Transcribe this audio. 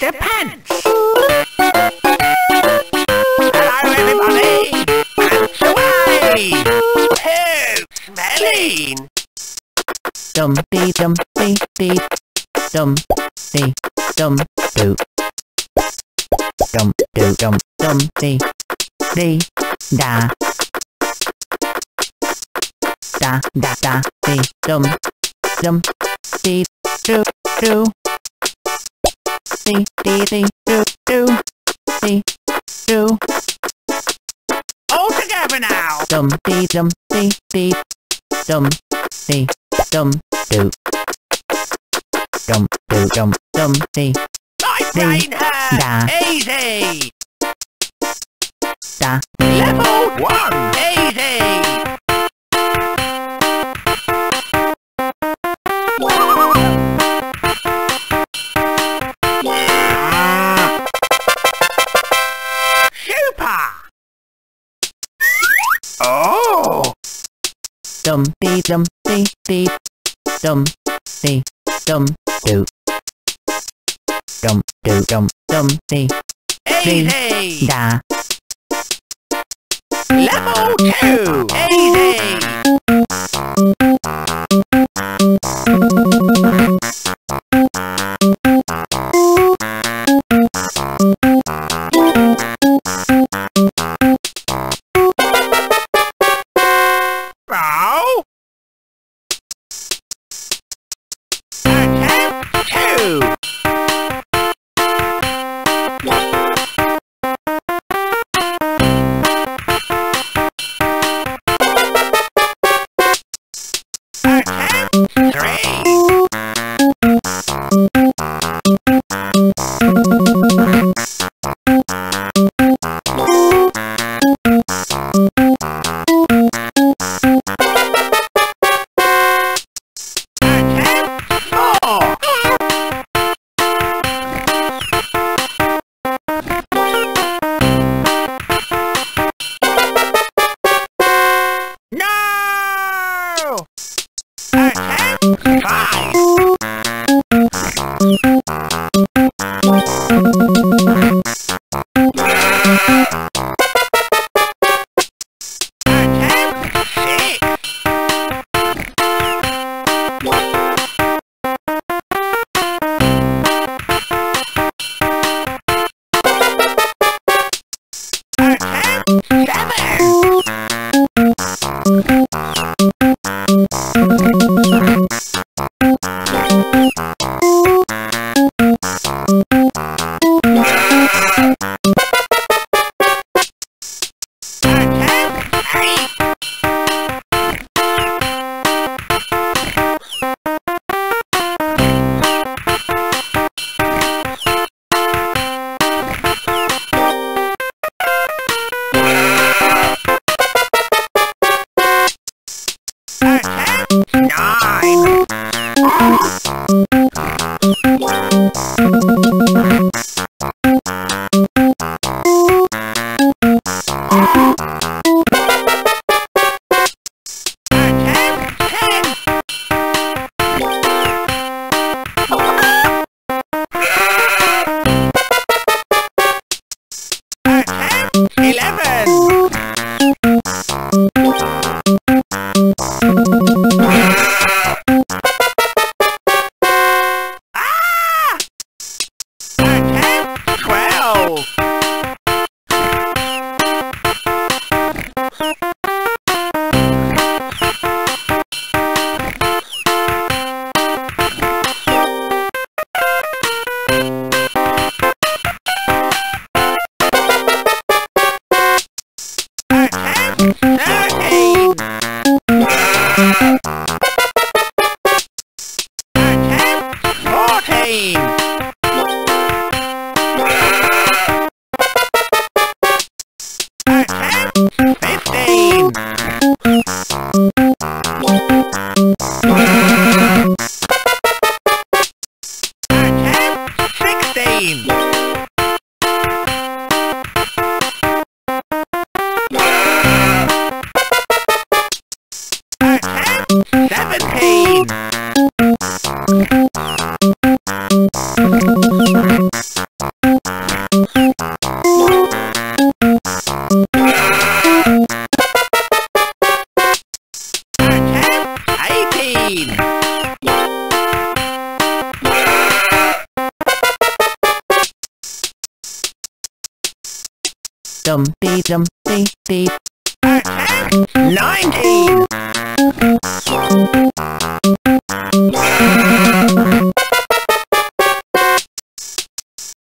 Mr. Pants. Hello, everybody. Pants away. Too smelling. Dumpty dumpty dee, dumpty dum doo, dum doo dum dumpty dee da, da da da dee dum dee doo doo, dee dee doo doo, dee doo. All together now. Dumpty dee dumpty dum doo, dumpty My brain hurts. Da. Easy. da. Level 1. Easy. Super. Oh. Dumpty dee dumpty dum doo, dumpty Easy. da. Level 2. Easy. Oh. Attempt 2. Attempt 3. Attempt 4. No! Attempt 5. Attempt 6. Attempt 7. Attempt 8. Attempt 9. Attempt 10. Attempt 11. Ah! Attempt 12. Attempt 13. Attempt 14. Attempt 15. Attempt 16. Attempt 17. 18. Dumpty, dumpty, dee. 19.